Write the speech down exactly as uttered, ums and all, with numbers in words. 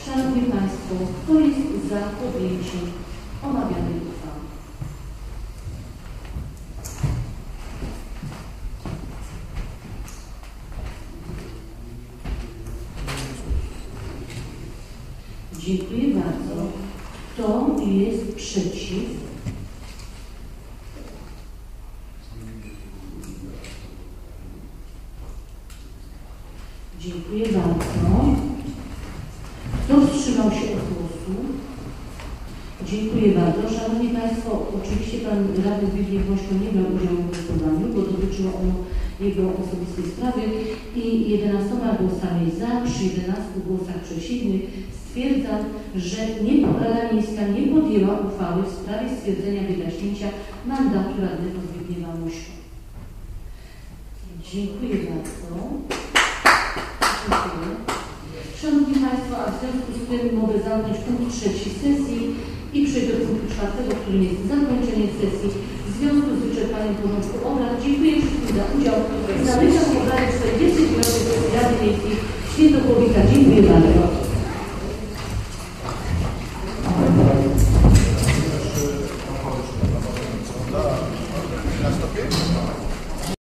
Szanowni Państwo, kto jest za podjęciem omawianej uchwały? Dziękuję bardzo. Kto jest przeciw? Dziękuję bardzo. Kto wstrzymał się od głosu? Dziękuję bardzo. Szanowni Państwo, oczywiście Pan Radny Zbigniew Wośko nie brał udziału w głosowaniu, bo dotyczyło ono jego osobistej sprawy i jedenastoma głosami za, przy jedenastu głosach przeciwnych stwierdzam, że nie, Rada Miejska nie podjęła uchwały w sprawie stwierdzenia wygaśnięcia mandatu radnego Zbigniewa Wośko. Dziękuję bardzo. Dziękuję. Szanowni Państwo, a w związku z tym mogę zamknąć punkt trzeci sesji i przejdę do punktu czwartego, którym jest zakończenie sesji w związku z wyczerpaniem porządku obrad. Dziękuję wszystkim za udział. Zamykam obrady czterdziestej dziewiątej Rady Miejskiej Świętochłowika. Dziękuję bardzo.